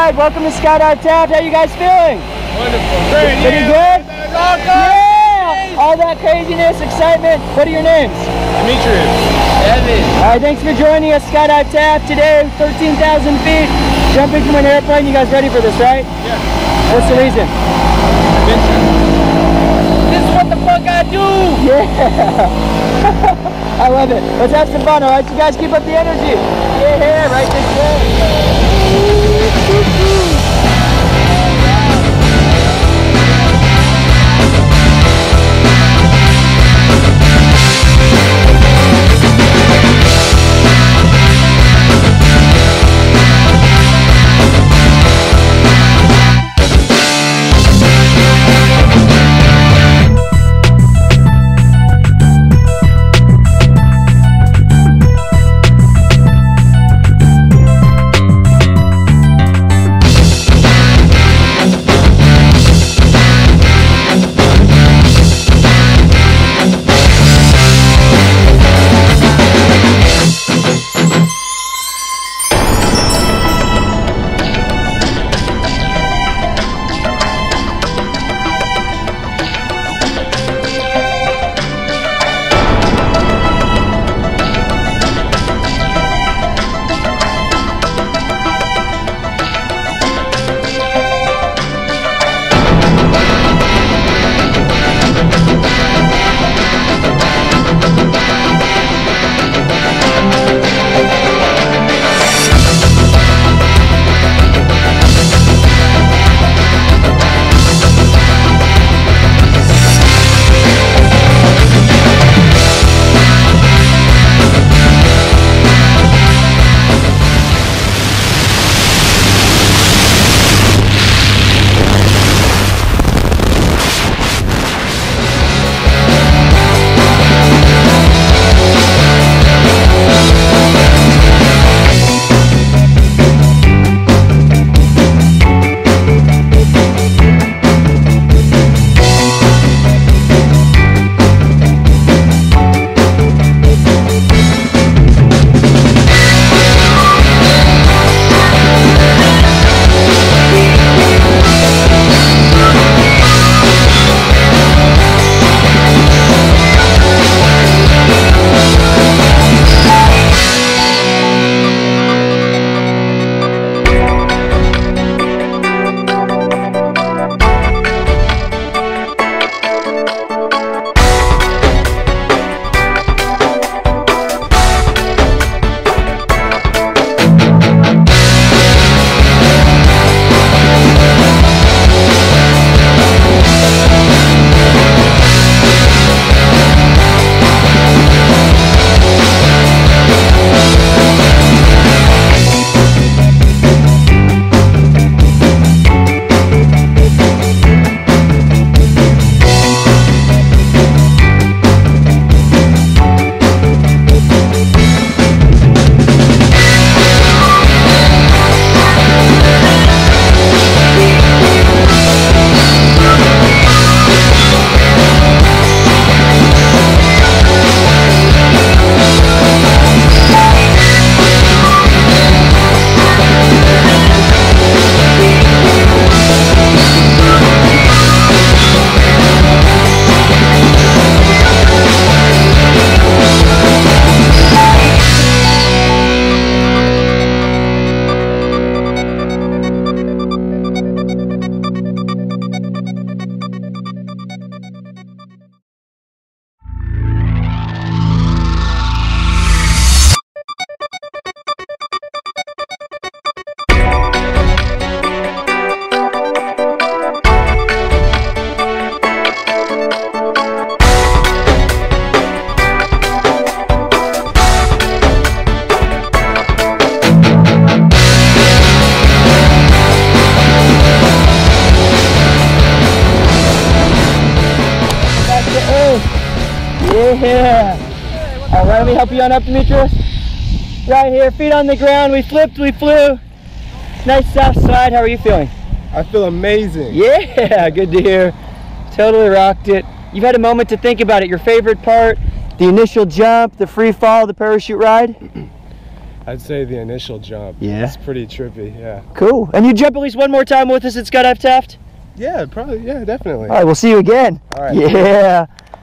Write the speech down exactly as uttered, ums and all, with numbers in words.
right, welcome to Skydive Taft. How you guys feeling? Wonderful. Great. Pretty yeah. good? All Yeah! All that craziness, excitement. What are your names? Demetrius. Evan. All right, thanks for joining us, Skydive Taft today, thirteen thousand feet. Jumping from an airplane. You guys ready for this, right? Yeah. What's the reason? Adventure. This is what the fuck I do. Yeah. I love it. Let's have some fun, all right? You guys keep up the energy. Yeah, right this way. Yeah. All right, let me help you on up, Demetrius. Right here, feet on the ground. We flipped, we flew. Nice soft slide. How are you feeling? I feel amazing. Yeah, good to hear. Totally rocked it. You've had a moment to think about it. Your favorite part, the initial jump, the free fall, the parachute ride? I'd say the initial jump. Yeah. It's pretty trippy, yeah. Cool. And you jump at least one more time with us at Skydive Taft? Yeah, probably, yeah, definitely. All right, we'll see you again. All right. Yeah.